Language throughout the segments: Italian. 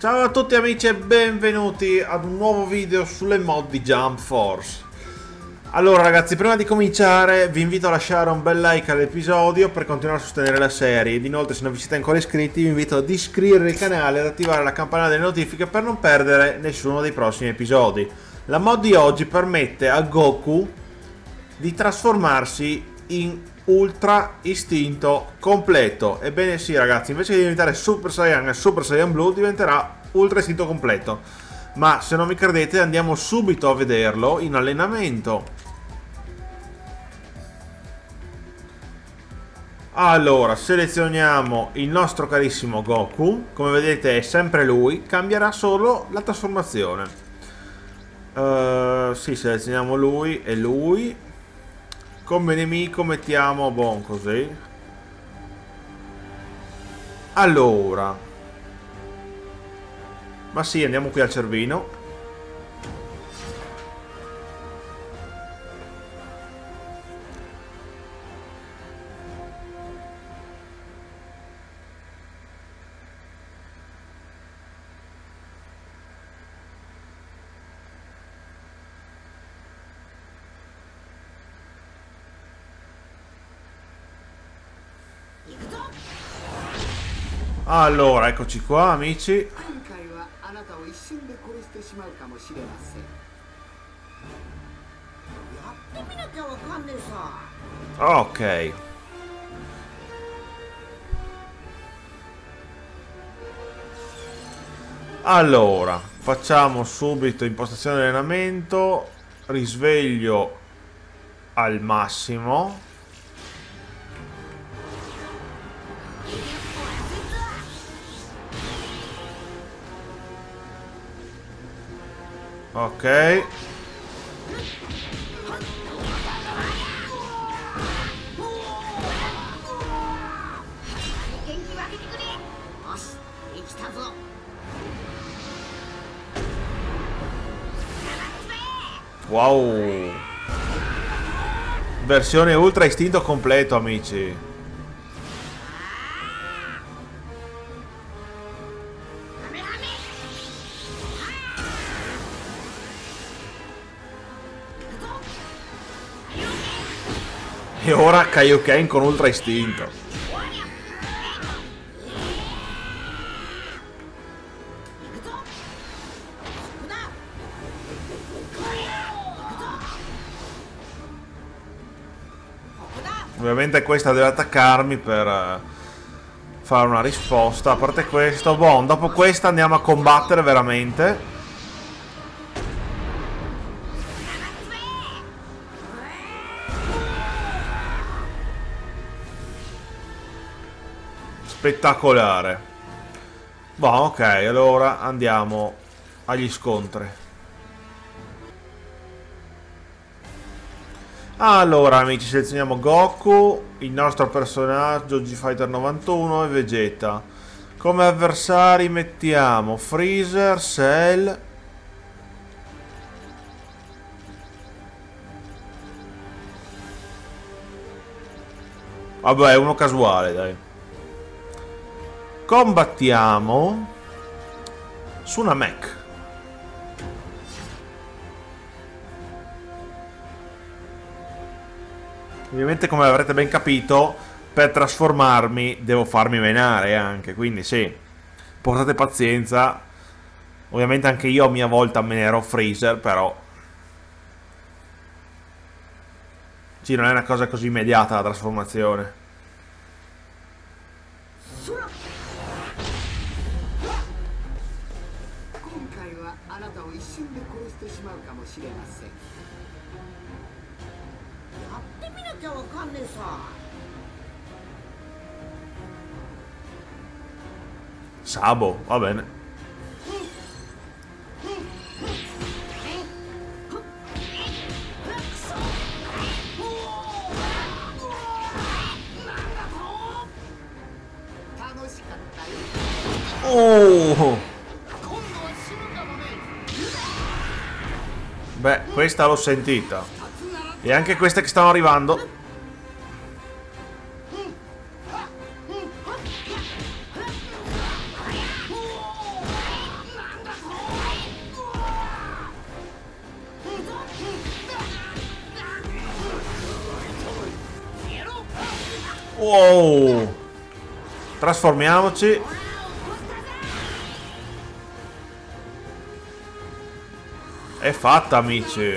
Ciao a tutti amici e benvenuti ad un nuovo video sulle mod di Jump Force. Allora ragazzi, prima di cominciare vi invito a lasciare un bel like all'episodio per continuare a sostenere la serie ed inoltre se non vi siete ancora iscritti vi invito ad iscrivervi al canale e ad attivare la campanella delle notifiche per non perdere nessuno dei prossimi episodi. La mod di oggi permette a Goku di trasformarsi in Ultra Istinto completo. Ebbene sì ragazzi, invece di diventare Super Saiyan e Super Saiyan Blue diventerà Ultra Istinto completo. Ma se non mi credete andiamo subito a vederlo in allenamento. Allora selezioniamo il nostro carissimo Goku. Come vedete è sempre lui, cambierà solo la trasformazione. Sì, selezioniamo lui e lui. Come nemico mettiamo Bon così. Allora, ma sì, andiamo qui al cervino. Allora, eccoci qua amici. Ok. Allora, facciamo subito impostazione di allenamento, risveglio al massimo. Ok. Wow. Versione Ultra Istinto completo amici. E ora Kaioken con Ultra Istinto. Ovviamente questa deve attaccarmi per fare una risposta. A parte questo, boh, dopo questa andiamo a combattere veramente. Spettacolare. Boh, ok, allora andiamo agli scontri. Allora amici, selezioniamo Goku, il nostro personaggio G-Fighter 91 e Vegeta. Come avversari mettiamo Freezer, Cell. Vabbè, uno casuale, dai. Combattiamo su una mech. Ovviamente, come avrete ben capito, per trasformarmi devo farmi menare anche, quindi sì, portate pazienza. Ovviamente anche io a mia volta menerò Freezer, però sì, non è una cosa così immediata la trasformazione. Sabo, va bene. Oh! Beh, questa l'ho sentita. E anche queste che stanno arrivando. Wow. Trasformiamoci. È fatta, amici.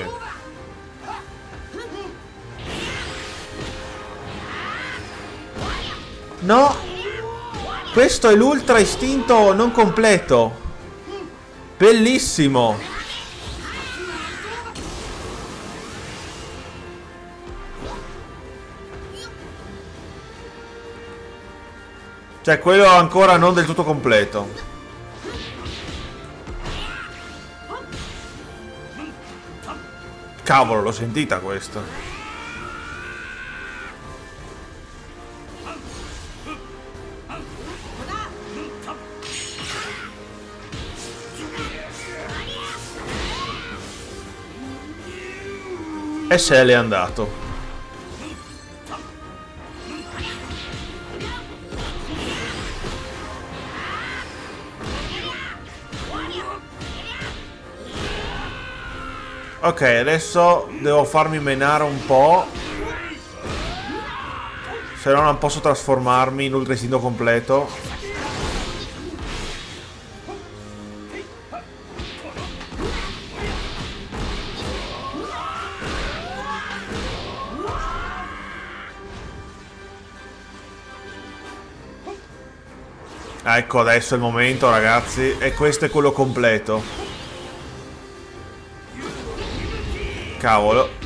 No. Questo è l'ultra istinto non completo. Bellissimo. Cioè, quello ancora non del tutto completo. Cavolo, l'ho sentita questa. E se l'è andato. Ok, adesso devo farmi menare un po'. Se no non posso trasformarmi in ultra istinto completo. Ecco, adesso è il momento, ragazzi. E questo è quello completo. Cavolo.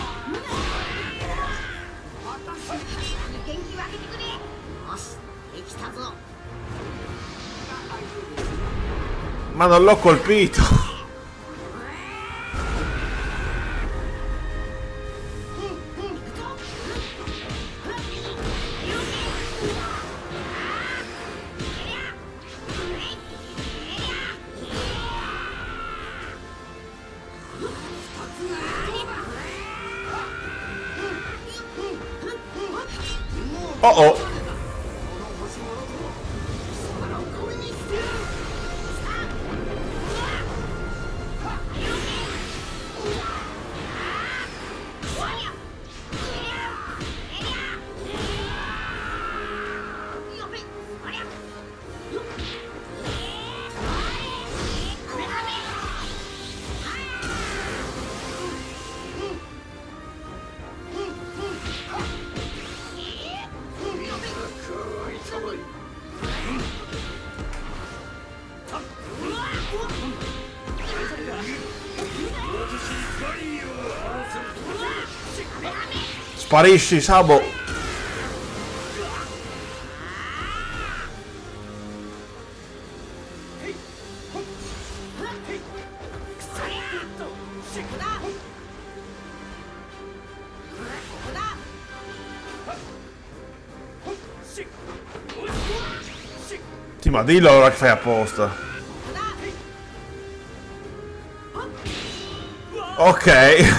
Ma non l'ho colpito. Oh oh. Sparisci, Sabo. Sì, ma dillo allora che fai apposta. Ok.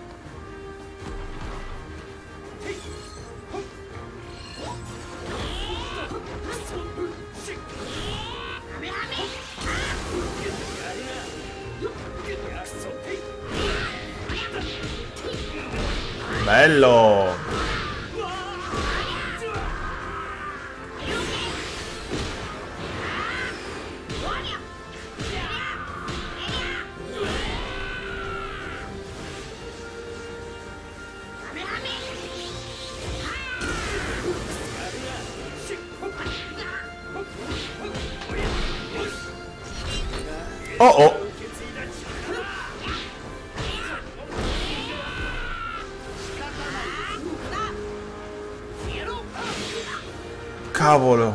Bello. Oh oh. Cavolo.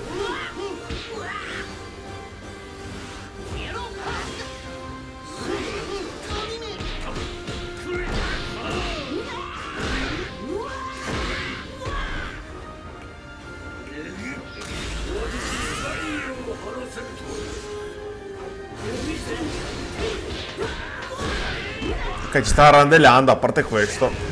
Ok, ci sta randellando, a parte questo.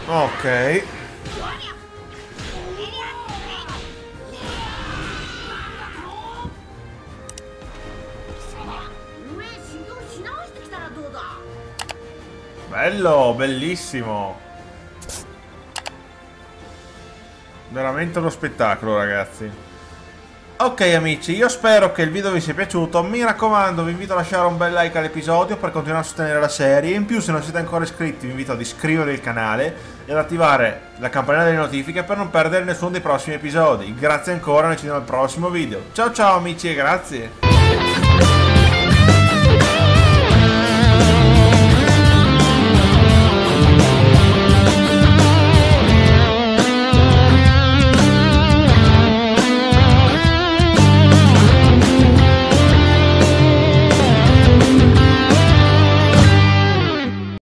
Ok. Bello, bellissimo. Veramente uno spettacolo, ragazzi. Ok amici, io spero che il video vi sia piaciuto, mi raccomando vi invito a lasciare un bel like all'episodio per continuare a sostenere la serie, in più se non siete ancora iscritti vi invito ad iscrivervi al canale e ad attivare la campanella delle notifiche per non perdere nessuno dei prossimi episodi. Grazie ancora, noi ci vediamo al prossimo video. Ciao ciao amici e grazie!